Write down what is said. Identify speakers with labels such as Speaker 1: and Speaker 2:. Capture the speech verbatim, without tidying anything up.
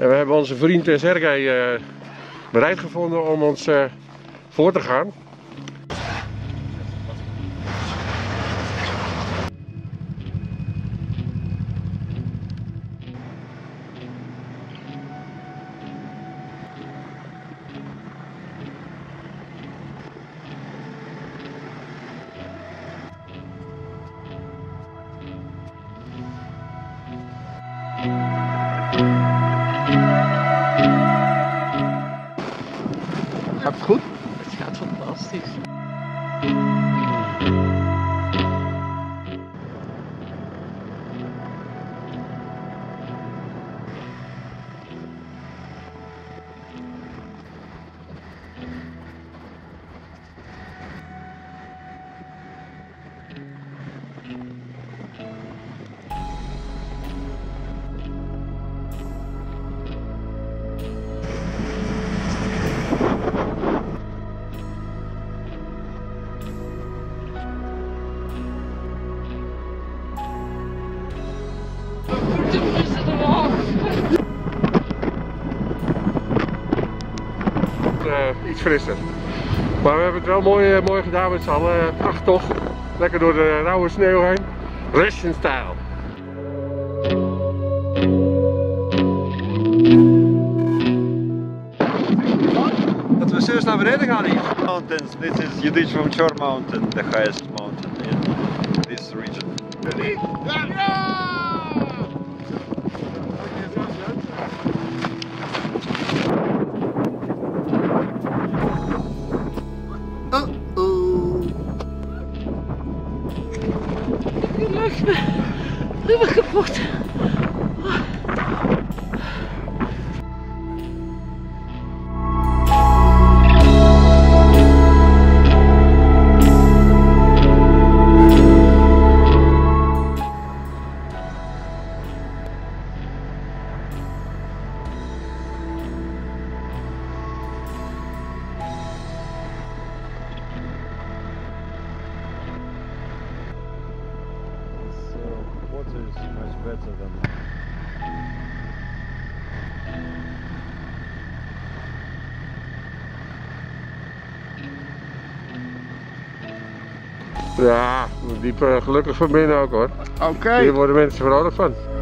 Speaker 1: En we hebben onze vriend Sergej uh, bereid gevonden om ons uh, voor te gaan.
Speaker 2: Gaat het goed?
Speaker 3: Het gaat fantastisch.
Speaker 1: Uh, iets frisser. Maar we hebben het wel mooi, uh, mooi gedaan met z'n allen. Uh, Prachttocht. Lekker door de rauwe sneeuw heen. Russian style.
Speaker 2: Dat we zus naar beneden gaan hier.
Speaker 4: Mountains. This is Yudich from Chor Mountain, the highest mountain in this region. Ready?
Speaker 3: Ik leg me helemaal kapot.
Speaker 4: Water is much better than
Speaker 1: Ja, diep uh, gelukkig van binnen ook hoor.
Speaker 2: Oké.
Speaker 1: Hier worden mensen vrolijk van.